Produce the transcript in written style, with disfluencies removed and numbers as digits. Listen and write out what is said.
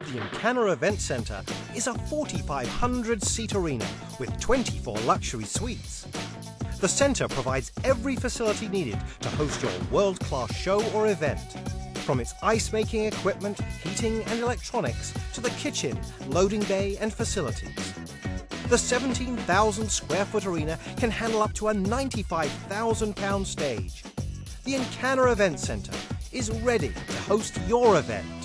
The EnCana Events Centre is a 4,500-seat arena with 24 luxury suites. The centre provides every facility needed to host your world-class show or event. From its ice-making equipment, heating and electronics, to the kitchen, loading bay and facilities. The 17,000 square foot arena can handle up to a £95,000 stage. The EnCana Events Centre is ready to host your event.